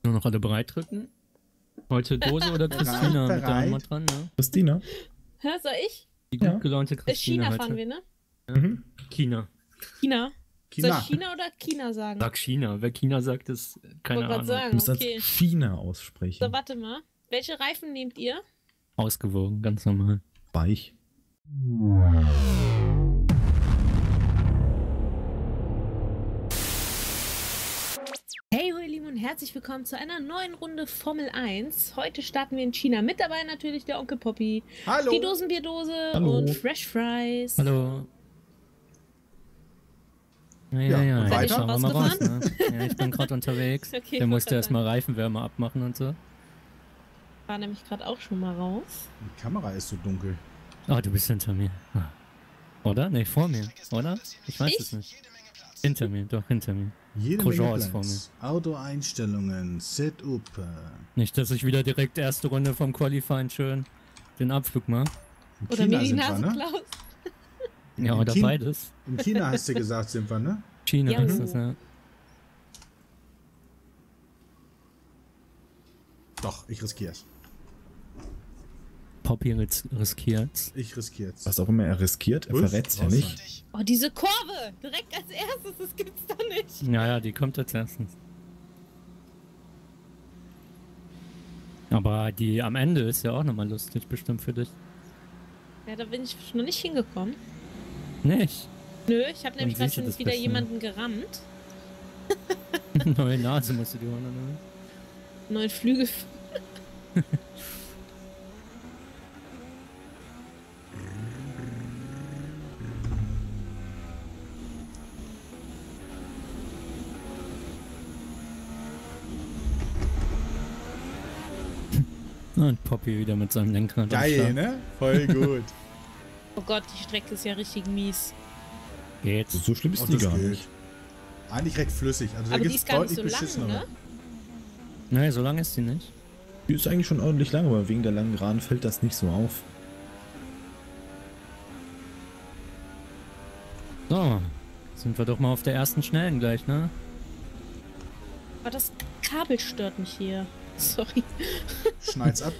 Nur noch alle bereit drücken. Heute Dose oder Christina mit der Nummer dran, ne? Christina? Hä, soll ich? Die gut gelaunte Christina China heute. fahren wir, ne? Mhm. China. China. China. Soll ich China oder China sagen? Sag China. Wer China sagt, ist keine Wollte grad Ahnung. sagen. Du musst Okay. als China aussprechen. So, warte mal. Welche Reifen nehmt ihr? Ausgewogen, ganz normal. Weich. Hey, ihr Lieben und herzlich willkommen zu einer neuen Runde Formel 1. Heute starten wir in China. Mit dabei natürlich der Onkel Poppy, Hallo. die Dosenbierdose Hallo. und Fresh Fries. Hallo. Ja, Ja, und jetzt weiter? schauen wir mal raus, Rausgefahren? ne? Ja, ich bin gerade unterwegs. Okay, Der musste warte. erstmal Reifenwärme abmachen und so. War nämlich gerade auch schon mal raus. Die Kamera ist so dunkel. Ah, du bist hinter mir. Ah. Oder? Nee, vor mir. Oder? Ich weiß Ich? es nicht. Hinter mir, doch, hinter mir. Jede Grosjean Menge ist vor Platz. Autoeinstellungen, Setup. Nicht, dass ich wieder direkt erste Runde vom Qualifying schön den Abflug mache. In Oder mir die sind Nase wir, ne? Klaus. Ja, In oder China- beides. In China hast du gesagt, sind wir, ne? China Ja. ist es, ja. Doch, ich riskier's. Poppy riskiert. Ich riskier's. Was auch immer er riskiert, er Was? verrät ja Was? nicht. Oh, diese Kurve! Direkt als erstes, das gibt's doch nicht. Ja, die kommt als erstens. Aber die am Ende ist ja auch nochmal lustig, bestimmt für dich. Ja, da bin ich noch nicht hingekommen. Nicht? Nö, ich habe nämlich Dann siehst du letztens das wieder Beste. jemanden gerammt. Neue Nase musst du dir holen, oder? Neuen Flügel. Und Poppy wieder mit seinem Lenkrad. am Geil, Start. ne? Voll gut. Oh Gott, die Strecke ist ja richtig mies. Geht. So schlimm ist Und die das gar geht. nicht. Eigentlich recht flüssig. Also da Aber die gibt's ist gar nicht deutlich so lang, beschissenere. ne? Nee, so lang ist die nicht. Die ist eigentlich schon ordentlich lang, aber wegen der langen Geraden fällt das nicht so auf. So. Sind wir doch mal auf der ersten Schnellen gleich, ne? Aber das Kabel stört mich hier. Sorry. Schneid's ab.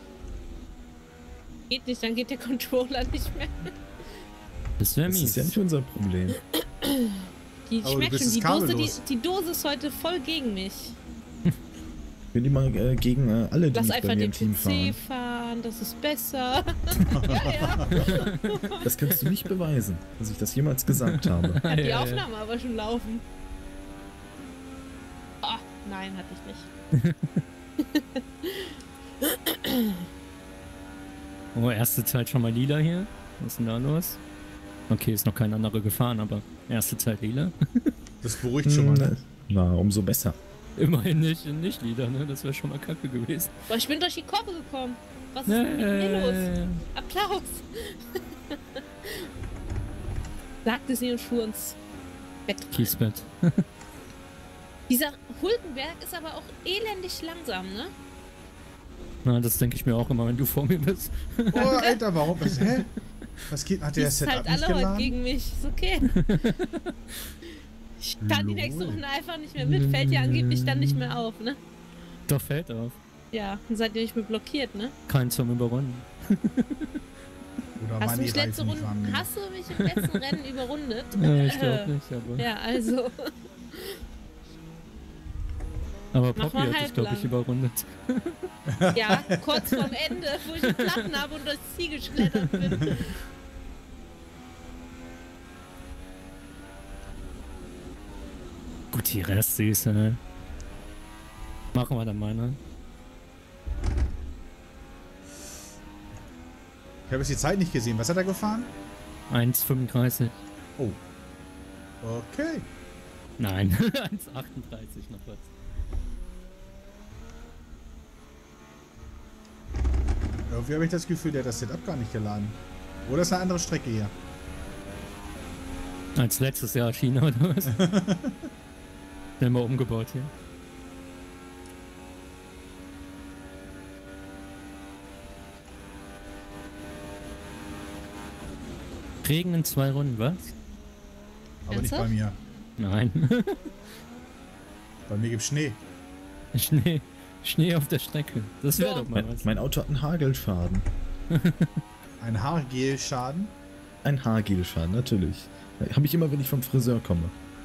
Geht nicht, dann geht der Controller nicht mehr. Das wäre Das mies. ist ja nicht unser Problem. Die Aber du schmeckt bist schon. es Die Dose, kabellos. die Dose ist heute voll gegen mich. Ich will die mal gegen alle, die Lass nicht bei einfach mir den im Team PC fahren. fahren, das ist besser. Ja, ja. Das kannst du nicht beweisen, dass ich das jemals gesagt habe. Hat die Ja, ja. Aufnahme aber schon laufen. Oh, nein, hatte ich nicht. Oh, erste Zeit schon mal lila hier. Was ist denn da los? Okay, ist noch kein anderer gefahren, aber erste Zeit lila. Das beruhigt schon mal, ne? Na, umso besser. Immerhin nicht lila, ne? Das wäre schon mal kacke gewesen. Boah, ich bin durch die Kurve gekommen. Was ist mit mir los? Applaus! Sagt es nie und fuhr ins Bett. Kiesbett. Dieser Hulkenberg ist aber auch elendig langsam, ne? Na, das denke ich mir auch immer, wenn du vor mir bist. Oh, Alter, warum? Was, hä? Was geht? Hat Die der das ist Setup halt nicht alle heute geladen? gegen mich. Ist okay. Ich kann die nächste Lol. Runde einfach nicht mehr mit. Fällt ja angeblich dann nicht mehr auf, ne? Doch, fällt auf. Ja, dann seid ihr nicht mehr blockiert, ne? Kein zum Überrunden. Oder Hast waren du mich die letzte Reifen nicht Runde, warm? hast du mich im letzten Rennen überrundet? Ich glaube nicht, aber. Ja, also. Aber Mach Poppy mal hat dich, glaube ich, halblang. überrundet. Ja, kurz vorm Ende, wo ich einen Platten habe und durchs Ziel geschlittert bin. Gut, die Rest süß, ne? Machen wir dann mal, ne? Ich habe jetzt die Zeit nicht gesehen. Was hat er gefahren? 1,35. Oh. Okay. Nein, 1,38 noch was. Irgendwie habe ich das Gefühl, der hat das Setup gar nicht geladen. Oder ist eine andere Strecke hier? Als letztes Jahr China oder was? Schnell mal umgebaut hier. Regen in 2 Runden, was? Aber nicht bei Ernsthaft? mir. Nein. Bei mir gibt's Schnee. Schnee auf der Strecke. Das wäre Ja. doch mal was. Mein Auto hat einen Hagelschaden. Ein Haargelschaden. Ein Haargelschaden, natürlich. Habe ich immer, wenn ich vom Friseur komme.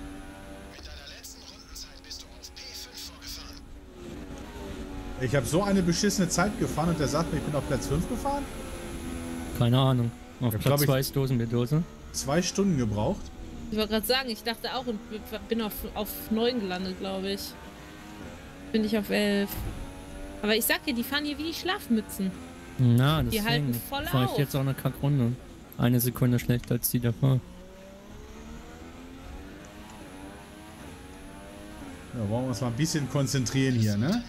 Ich habe so eine beschissene Zeit gefahren und der sagt mir, ich bin auf Platz 5 gefahren. Keine Ahnung. Auf Ja, Platz glaub ich- 2 ist Dosenbierdose. 2 Stunden gebraucht. Ich wollte gerade sagen, ich dachte auch und bin auf 9 gelandet, glaube ich. Bin ich auf 11. Aber ich sag dir, die fahren hier wie die Schlafmützen. Na, Die halten deswegen voll fahre ich auf. jetzt auch eine Kackrunde. Eine Sekunde schlechter als die davor. Ja, wollen wir uns mal ein bisschen konzentrieren hier, ne?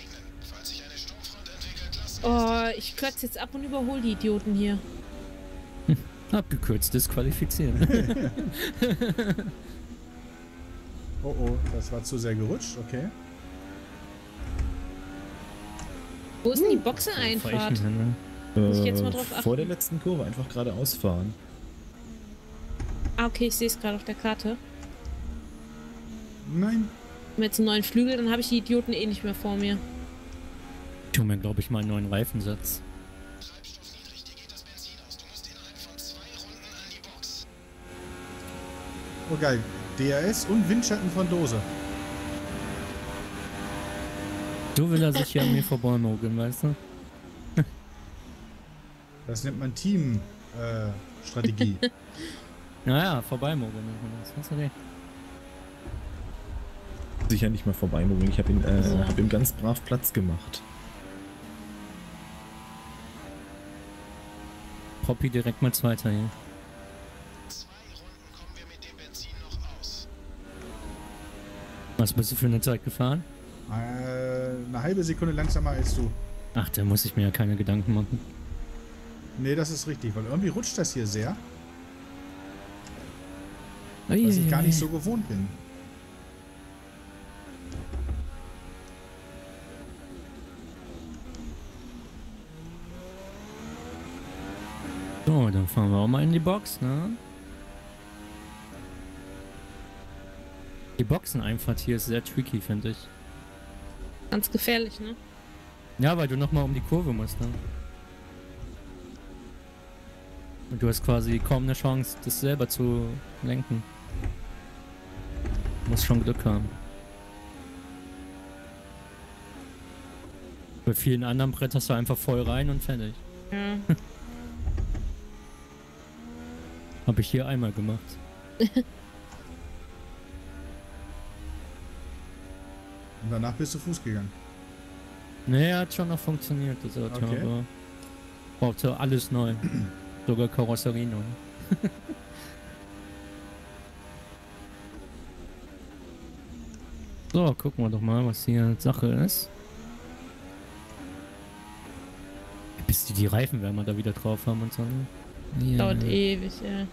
Oh, ich kürze jetzt ab und überhole die Idioten hier. Abgekürzt, disqualifiziert. Oh oh, das war zu sehr gerutscht, okay. Wo ist denn die Boxeneinfahrt? Muss ich jetzt mal drauf achten? Vor der letzten Kurve einfach geradeaus fahren. Ah, okay, ich sehe es gerade auf der Karte. Nein. Haben jetzt einen neuen Flügel, dann habe ich die Idioten eh nicht mehr vor mir. Ich tu mir, glaube ich, mal einen neuen Reifensatz. Oh geil. DRS und Windschatten von Dose. So will er sich hier an mir vorbeimogeln, weißt du? Das nennt man Team Strategie. Naja, vorbeimogeln. nennt man das. Hast du recht. Sicher nicht mal vorbeimogeln. Ich habe hab ihm ganz brav Platz gemacht. Poppy direkt mal Zweiter hier. Was bist du für eine Zeit gefahren? Eine halbe Sekunde langsamer als du. Ach, da muss ich mir ja keine Gedanken machen. Nee, das ist richtig, weil irgendwie rutscht das hier sehr, was Uiuiui. ich gar nicht so gewohnt bin. So, dann fahren wir auch mal in die Box, ne? Die Boxeneinfahrt hier ist sehr tricky, finde ich. Ganz gefährlich, ne? Ja, weil du nochmal um die Kurve musst, ne? Und du hast quasi kaum eine Chance, das selber zu lenken. Du musst schon Glück haben. Bei vielen anderen bretterst du einfach voll rein und fertig. Ja. Hab ich hier einmal gemacht. Und danach bist du Fuß gegangen. Nee, hat schon noch funktioniert, das Auto, Okay. aber brauchte alles neu. Sogar Karosserie neu. So, gucken wir doch mal, was hier Sache ist. Bis die Reifenwärmer da wieder drauf haben und so. Ne? Ja. Dauert ewig, ja.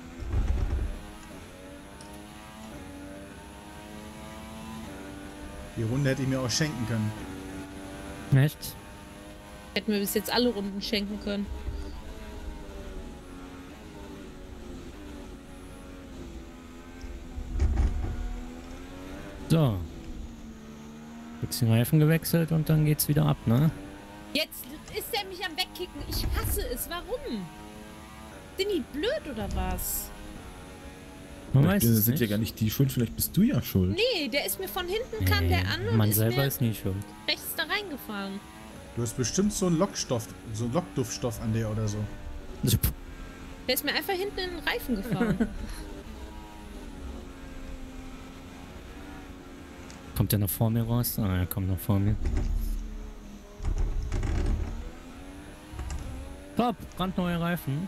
Die Runde hätte ich mir auch schenken können. Echt? Hätten wir bis jetzt alle Runden schenken können. So. Jetzt die Reifen gewechselt und dann geht's wieder ab, ne? Jetzt ist er mich am Wegkicken. Ich hasse es. Warum? Sind die blöd oder was? Man Vielleicht weiß es sind nicht. ja gar nicht die schuld, vielleicht bist du ja schuld. Nee, der ist mir von hinten, kam der an und Man ist selber mir ist nie schuld. rechts da reingefahren. Du hast bestimmt so einen Lockstoff, so einen Lockduftstoff an der oder so. Der ist mir einfach hinten in den Reifen gefahren. Kommt der noch vor mir raus? Ah, er kommt noch vor mir. Top, brandneue Reifen.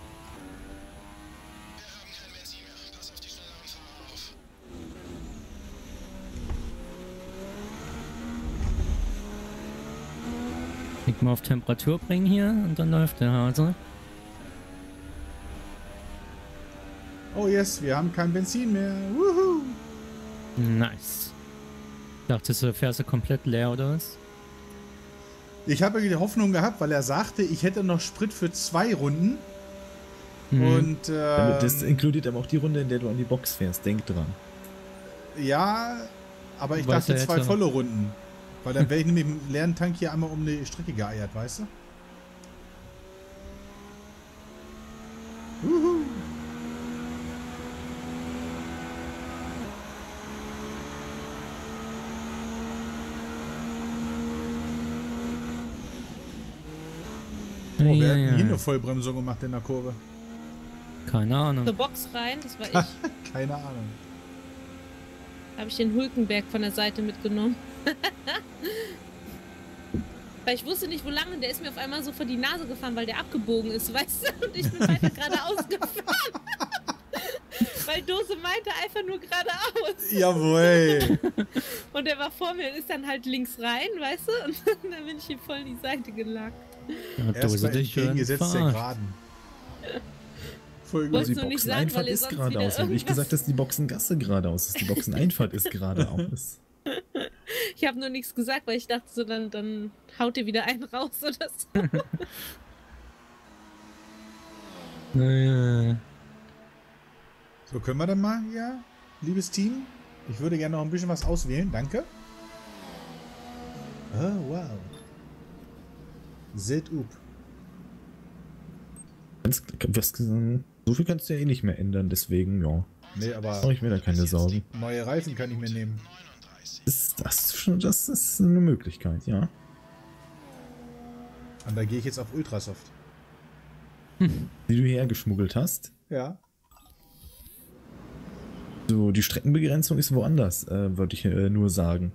Klick mal auf Temperatur bringen hier und dann läuft der Hase. Oh yes, wir haben kein Benzin mehr. Wuhu! Nice. Dachtest du, fährst du komplett leer oder was? Ich habe die Hoffnung gehabt, weil er sagte, ich hätte noch Sprit für 2 Runden. Mhm. Und Das inkludiert aber auch die Runde, in der du an die Box fährst. Denk dran. ja, aber ich Weiß dachte er 2 jetzt volle Runden. Weil dann wäre ich nämlich mit dem leeren Tank hier einmal um die Strecke geeiert, weißt du? Uhu. Oh, wer hat denn hier eine Vollbremsung gemacht in der Kurve? Keine Ahnung. Zur Box rein, das war ich. Keine Ahnung. Habe ich den Hulkenberg von der Seite mitgenommen. Weil ich wusste nicht, wo lang, und der ist mir auf einmal so vor die Nase gefahren, weil der abgebogen ist, weißt du? Und ich bin weiter geradeaus gefahren. Weil Dose meinte einfach nur geradeaus. Jawohl. Und der war vor mir und ist dann halt links rein, weißt du? Und dann bin ich ihm voll in die Seite gelagt. Ja, Dose dich schön entgegengesetzt der verarscht. Geraden. Voll gut. Wolltest Also du die nicht sagen, Boxeneinfahrt weil ihr ist sonst geradeaus. wieder Ich habe nicht gesagt, dass die Boxengasse geradeaus ist. Die Boxeneinfahrt ist geradeaus. Ich habe nur nichts gesagt, weil ich dachte so, dann haut ihr wieder einen raus oder so. Naja. So, können wir dann mal, ja, liebes Team? Ich würde gerne noch ein bisschen was auswählen, danke. Oh, wow. Setup. So viel kannst du ja eh nicht mehr ändern, deswegen, ja. Nee, aber Mache ich mir da keine Sorgen. neue Reifen kann ich mir nehmen. Das ist eine Möglichkeit, ja. Und da gehe ich jetzt auf Ultrasoft. Die du hergeschmuggelt hast. Ja. So, die Streckenbegrenzung ist woanders, würde ich nur sagen.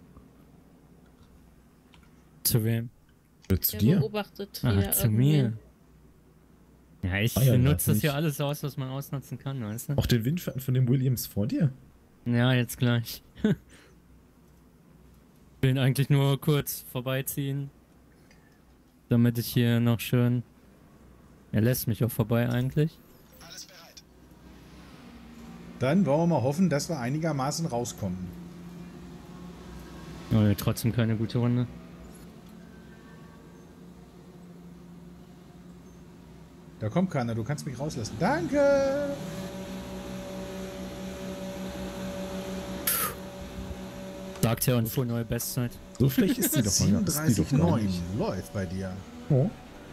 Zu wem? Zu Der dir? beobachtet Ach, wieder zu mir. Ja, ich Ah ja, nutze das nicht. hier alles aus, was man ausnutzen kann, weißt du? Auch den Windschatten von dem Williams vor dir? Ja, jetzt gleich. Will eigentlich nur kurz vorbeiziehen, damit ich hier noch schön... Er lässt mich auch vorbei eigentlich. Dann wollen wir mal hoffen, dass wir einigermaßen rauskommen. Aber trotzdem keine gute Runde. Da kommt keiner, du kannst mich rauslassen. Danke! Sagt er und fuhr neue Bestzeit. So schlecht ist sie doch mal. Ist die doch gar 37,9 nicht. läuft bei dir. Oh.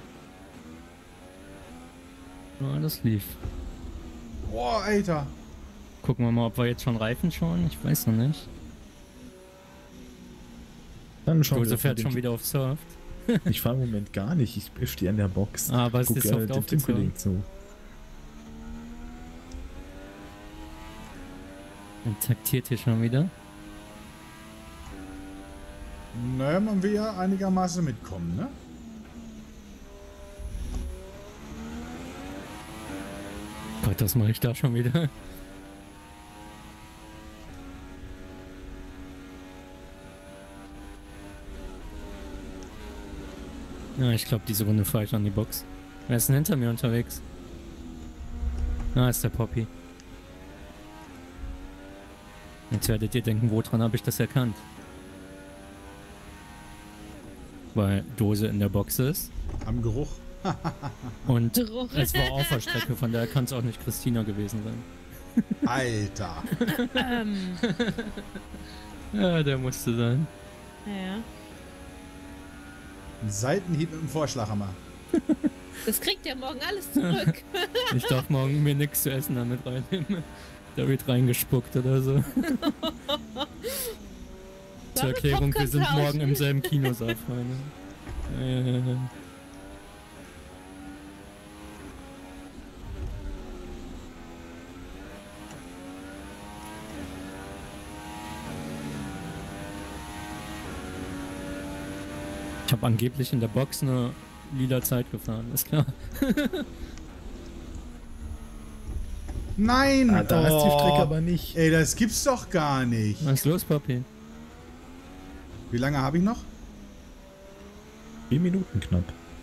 Ja, das lief. Boah, Alter. Gucken wir mal, ob wir jetzt schon Reifen schauen. Ich weiß noch nicht. Dann schauen Dose wir fährt den- schon wieder auf Surf. Ich fahre im Moment gar nicht. Ich stehe an der Box. Aber es ist Guck oft dem aufgezogen. Teamkollegen zu. Und taktiert hier schon wieder. Naja, man will ja einigermaßen mitkommen, ne? Gott, das mache ich da schon wieder. Ja, ich glaube, diese Runde fahre ich an die Box. Wer ist denn hinter mir unterwegs? Ah, ist der Poppy. Jetzt werdet ihr denken, woran habe ich das erkannt? Weil Dose in der Box ist. Am Geruch. Und Geruch. es war auf der Strecke, von daher kann es auch nicht Christina gewesen sein. Alter. Ja, der musste sein. Ja. Ein Seitenhieb mit dem Vorschlaghammer. Das kriegt ihr morgen alles zurück. Ich darf morgen mir nichts zu essen damit reinnehmen. Da wird reingespuckt oder so. Zur Erklärung, wir sind Popcorn morgen im selben Kinosaal, Freunde. Ich habe angeblich in der Box eine lila Zeit gefahren, ist klar. Nein! Ah, da ist die Oh. Strecke aber nicht. Ey, das gibt's doch gar nicht. Was ist los, Papi? Wie lange habe ich noch? 4 Minuten knapp.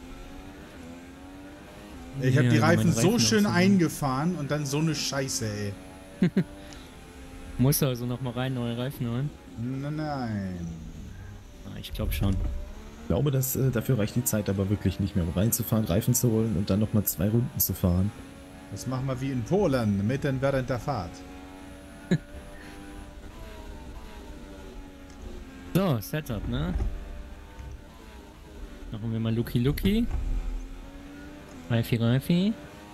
Ich habe Ja, die meine Reifen so schön aussuchen. eingefahren und dann so eine Scheiße, ey. Muss also nochmal rein, neue Reifen holen? Nein. Ah, ich glaube schon. Ich glaube, dass dafür reicht die Zeit aber wirklich nicht mehr, um reinzufahren, Reifen zu holen und dann nochmal 2 Runden zu fahren. Das machen wir wie in Polen, mitten während der Fahrt. So, Setup, ne? Machen wir mal Lucky Lucky. Reifi Reifi.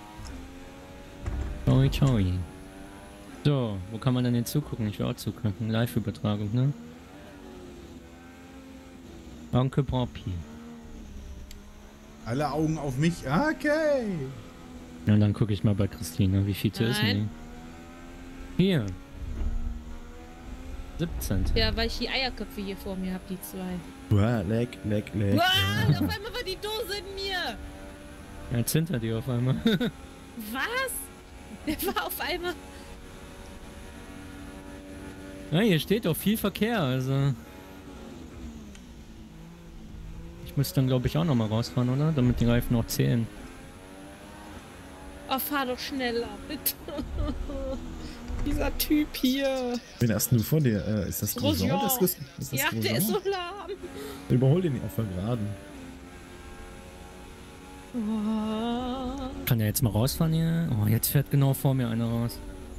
Ciao, ciao. So, wo kann man denn jetzt zugucken? Ich will auch zugucken. Live-Übertragung, ne? Danke, Papi. Alle Augen auf mich. Okay. Ja, dann gucke ich mal bei Christina. Wie viel ist denn die? Hier. 17. Ja, weil ich die Eierköpfe hier vor mir habe, die zwei. Uah, leck. Wow, auf einmal war die Dose in mir. Ja, jetzt hinter dir auf einmal. Was? Der war auf einmal... Ja, hier steht doch viel Verkehr, also. Ich müsste dann, glaube ich, auch nochmal rausfahren, oder? Damit die Reifen auch zählen. Oh, fahr doch schneller, bitte. Dieser Typ hier. Wen hast du vor dir? Ist das Grosjean? Grosjean. Ist das Ja, Grosjean? der ist so lahm. Überhol den auf der Geraden. Oh. Kann der jetzt mal rausfahren hier? Oh, jetzt fährt genau vor mir einer raus.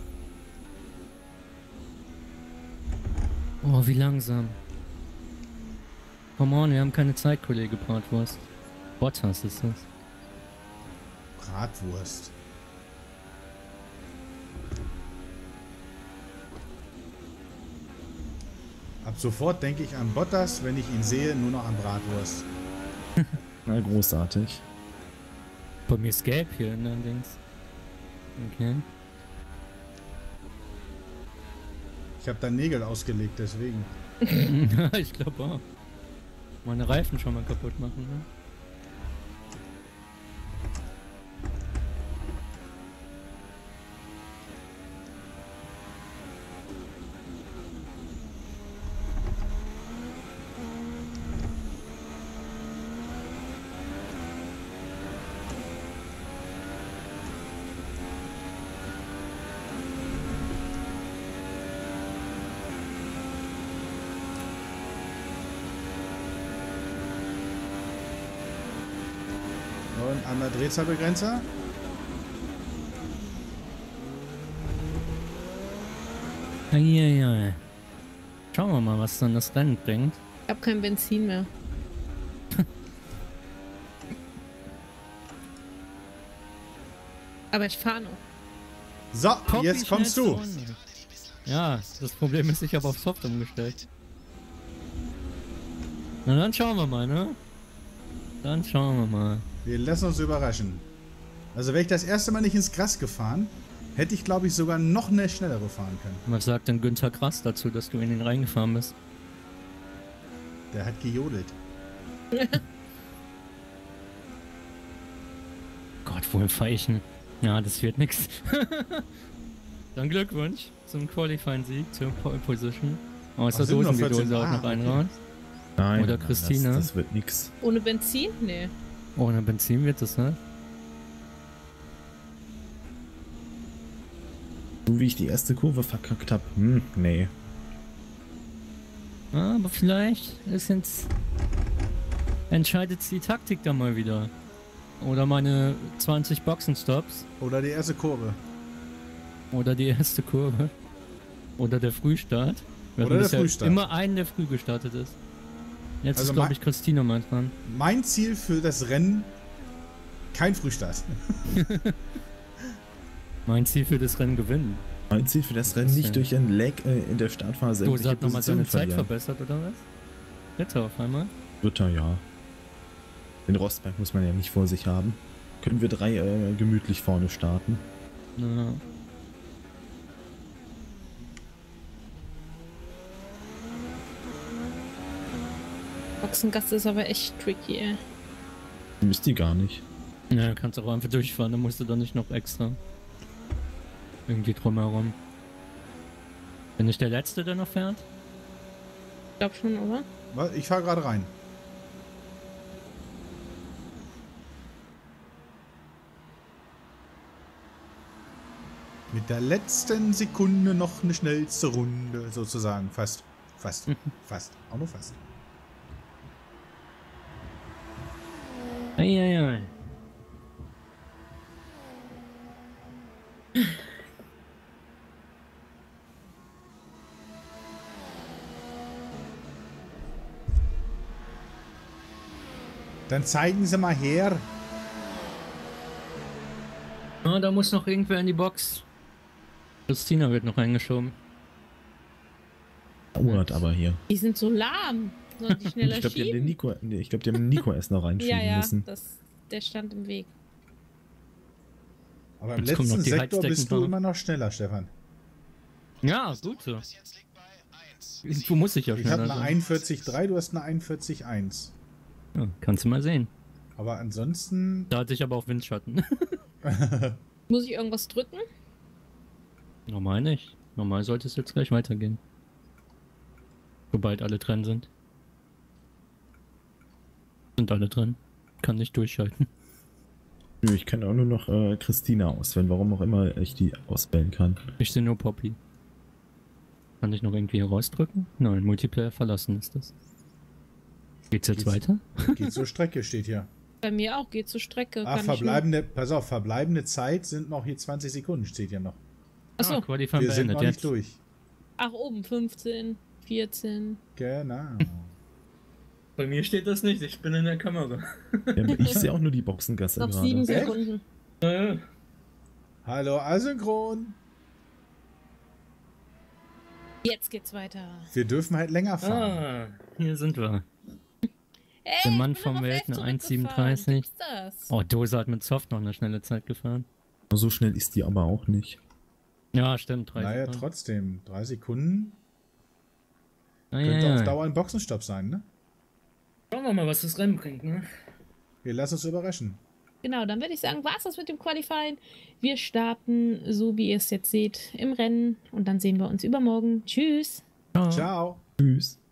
Oh, wie langsam. Come on, wir haben keine Zeit, Kollege Bratwurst. Bottas ist das. Bratwurst. Ab sofort denke ich an Bottas, wenn ich ihn sehe, nur noch an Bratwurst. Na, großartig. Bei mir ist gelb hier in den Dings. Okay. Ich habe da Nägel ausgelegt, deswegen. Ich glaube auch. Meine Reifen schon mal kaputt machen, ne? Und an der Drehzahlbegrenzer. Eieiei. Schauen wir mal, was dann das Rennen bringt. Ich hab kein Benzin mehr. Aber ich fahre noch. So, Poppy, jetzt kommst du. schnellste Runde. Ja, das Problem ist, ich habe auf Soft umgestellt. Na dann schauen wir mal, ne? Dann schauen wir mal. Wir lassen uns überraschen. Also wäre ich das erste Mal nicht ins Gras gefahren, hätte ich, glaube ich, sogar noch eine schnellere fahren können. Was sagt denn Günther Krass dazu, dass du in den reingefahren bist? Der hat gejodelt. Gott, wohl Feichen. Ja, das wird nix. Dann Glückwunsch zum Qualifying-Sieg, zur Pole Position. Aus der Ach, sind noch Dosen die 14. Dose auch noch einen raus. Nein, Oder nein, Christina. Das wird nix. Ohne Benzin? Nee. Ohne Benzin wird das, ne? So wie ich die erste Kurve verkackt habe. Nee. Aber vielleicht ist jetzt... entscheidet die Taktik da mal wieder. Oder meine 20 Boxenstops. Oder die erste Kurve. Oder die erste Kurve. Oder der Frühstart. Wir Oder hatten der bisher Frühstart. immer einen, der früh gestartet ist. Jetzt Also ist, glaube ich, Christina mal dran. Mein Ziel für das Rennen, kein Frühstart. Mein Ziel für das Rennen gewinnen. Mein Ziel für das Rennen nicht durch ein Lag in der Startphase Du hast nochmal seine Zeit verlieren. verbessert, oder was? Jetzt auf einmal. Dritter, ja. Den Rostberg muss man ja nicht vor sich haben. Können wir 3 gemütlich vorne starten. Ja. Boxengasse ist aber echt tricky, ey. Müsst ihr gar nicht. Ja, kannst auch einfach durchfahren, dann musst du dann nicht noch extra irgendwie drumherum. Bin ich der Letzte, der noch fährt? Ich glaub schon, oder? Ich fahre gerade rein. Mit der letzten Sekunde noch eine schnellste Runde, sozusagen. Fast. Fast. Fast. Auch nur fast. Eieiei. Dann zeigen Sie mal her. Ah, da muss noch irgendwer in die Box. Christina wird noch eingeschoben. Dauert aber hier. Die sind so lahm. Sollen die schneller Ich glaube, die haben den schieben? Nico, nee, ich glaub, die haben den Nico erst noch reinschieben Ja, müssen. der stand im Weg. Aber im Jetzt kommen noch letzten die Sektor bist Heizdecken du drauf. immer noch schneller, Stefan. Ja, gut so. Irgendwo muss ich ja Ich habe schneller eine sein. 41,3, du hast eine 41,1. Ja, kannst du mal sehen. Aber ansonsten... Da hatte ich aber auch Windschatten. Muss ich irgendwas drücken? Normal nicht. Normal sollte es jetzt gleich weitergehen. Sobald alle dran sind. Sind alle dran. Kann nicht durchschalten. Nö, ich kann auch nur noch Christina auswählen, warum auch immer ich die auswählen kann. Ich sehe nur Poppy. Kann ich noch irgendwie hier rausdrücken? Nein, Multiplayer verlassen ist das. Geht's jetzt weiter? Geht zur Strecke, steht hier. Bei mir auch, geht zur Strecke. Ah, kann ich nur- verbleibende, pass auf, verbleibende Zeit sind noch hier 20 Sekunden, steht hier noch. Achso, Qualifying Wir sind beendet noch jetzt. nicht durch. ach oben, 15, 14. Genau. Bei mir steht das nicht, ich bin in der Kamera. Ja, ich sehe auch nur die Boxengasse Noch 7 gerade. Sekunden. Hallo, Asynchron. Jetzt geht's weiter. Wir dürfen halt länger fahren. Ah, hier sind wir. Ey, Der Mann ich bin vom noch auf Welt, 11 eine zurückgefahren. 1,37. Gibt's das? Oh, Dose hat mit Soft noch eine schnelle Zeit gefahren. So schnell ist die aber auch nicht. Ja, stimmt, 30. Naja, trotzdem. 3 Sekunden. Ah, Könnte ja, auf ja. Dauer ein Boxenstopp sein, ne? Schauen wir mal, was das Rennen bringt, ne? Wir lassen uns überraschen. Genau, dann würde ich sagen, war's das mit dem Qualifying. Wir starten, so wie ihr es jetzt seht, im Rennen und dann sehen wir uns übermorgen. Tschüss. Ciao. Ciao. Tschüss.